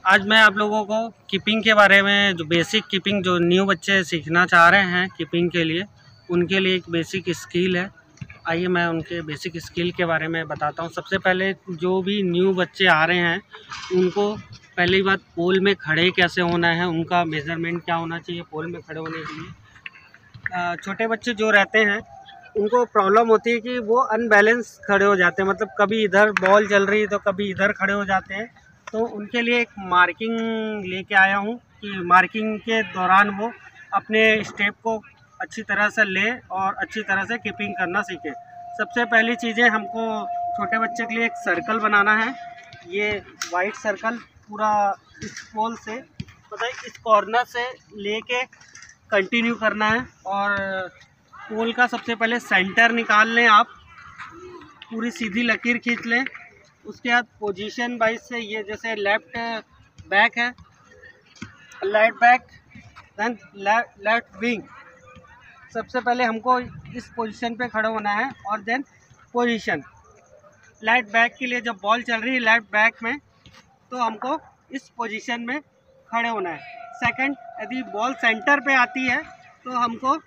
आज मैं आप लोगों को कीपिंग के बारे में, जो बेसिक कीपिंग जो न्यू बच्चे सीखना चाह रहे हैं कीपिंग के लिए, उनके लिए एक बेसिक स्किल है। आइए मैं उनके बेसिक स्किल के बारे में बताता हूं। सबसे पहले जो भी न्यू बच्चे आ रहे हैं उनको पहली बात पोल में खड़े कैसे होना है, उनका मेज़रमेंट क्या होना चाहिए पोल में खड़े होने के लिए। छोटे बच्चे जो रहते हैं उनको प्रॉब्लम होती है कि वो अनबैलेंस खड़े हो जाते हैं, मतलब कभी इधर बॉल चल रही है तो कभी इधर खड़े हो जाते हैं। तो उनके लिए एक मार्किंग लेके आया हूँ कि मार्किंग के दौरान वो अपने स्टेप को अच्छी तरह से ले और अच्छी तरह से कीपिंग करना सीखे। सबसे पहली चीज़ें हमको छोटे बच्चे के लिए एक सर्कल बनाना है। ये वाइट सर्कल पूरा इस पोल से मतलब इस कॉर्नर से लेके कंटिन्यू करना है और पोल का सबसे पहले सेंटर निकाल लें आप, पूरी सीधी लकीर खींच लें। उसके बाद पोजीशन वाइज से ये जैसे लेफ़्ट बैक है, left back, then left wing. सबसे पहले हमको इस पोजीशन पे खड़ा होना है और देन पोजीशन लेफ्ट बैक के लिए जब बॉल चल रही है लेफ्ट बैक में तो हमको इस पोजीशन में खड़े होना है। सेकंड, यदि बॉल सेंटर पे आती है तो हमको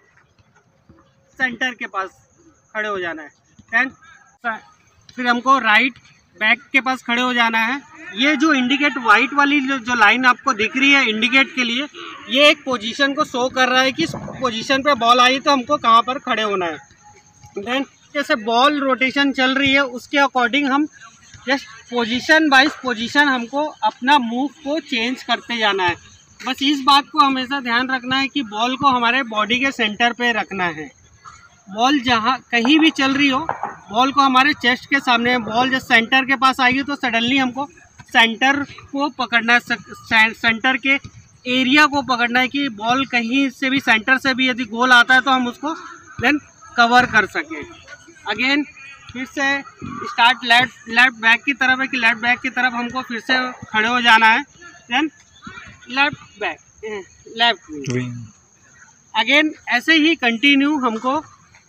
सेंटर के पास खड़े हो जाना है। देन फिर हमको राइट बैक के पास खड़े हो जाना है। ये जो इंडिकेट वाइट वाली जो लाइन आपको दिख रही है इंडिकेट के लिए, ये एक पोजीशन को शो कर रहा है कि इस पोजीशन पे बॉल आई तो हमको कहाँ पर खड़े होना है। देन जैसे बॉल रोटेशन चल रही है उसके अकॉर्डिंग हम जस्ट पोजीशन वाइज पोजीशन हमको अपना मूव को चेंज करते जाना है। बस इस बात को हमेशा ध्यान रखना है कि बॉल को हमारे बॉडी के सेंटर पे रखना है। बॉल जहाँ कहीं भी चल रही हो, बॉल को हमारे चेस्ट के सामने, बॉल जब सेंटर के पास आएगी तो सडनली हमको सेंटर को पकड़ना है, सेंटर के एरिया को पकड़ना है कि बॉल कहीं से भी सेंटर से भी यदि गोल आता है तो हम उसको देन कवर कर सकें। अगेन फिर से स्टार्ट लेफ्ट बैक की तरफ है कि लेफ्ट बैक की तरफ हमको फिर से खड़े हो जाना है। Then left back, left wing. Again ऐसे ही कंटिन्यू हमको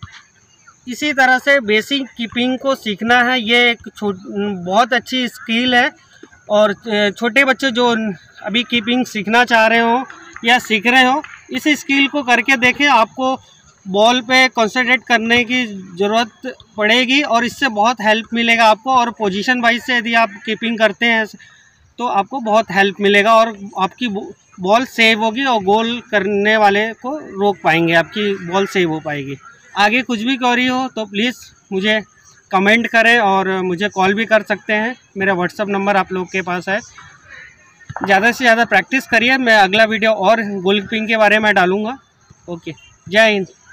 इसी तरह से बेसिक कीपिंग को सीखना है। ये एक बहुत अच्छी स्किल है और छोटे बच्चे जो अभी कीपिंग सीखना चाह रहे हो या सीख रहे हो, इस स्किल को करके देखें, आपको बॉल पे कंसंट्रेट करने की ज़रूरत पड़ेगी और इससे बहुत हेल्प मिलेगा आपको। और पोजीशन वाइज से यदि आप कीपिंग करते हैं तो आपको बहुत हेल्प मिलेगा और आपकी बॉल सेव होगी और गोल करने वाले को रोक पाएंगे, आपकी बॉल सेव हो पाएगी। आगे कुछ भी क्वेरी हो तो प्लीज़ मुझे कमेंट करें और मुझे कॉल भी कर सकते हैं। मेरा व्हाट्सअप नंबर आप लोग के पास है। ज़्यादा से ज़्यादा प्रैक्टिस करिए। मैं अगला वीडियो और गोल कीपिंग के बारे में डालूँगा। ओके, जय हिंद।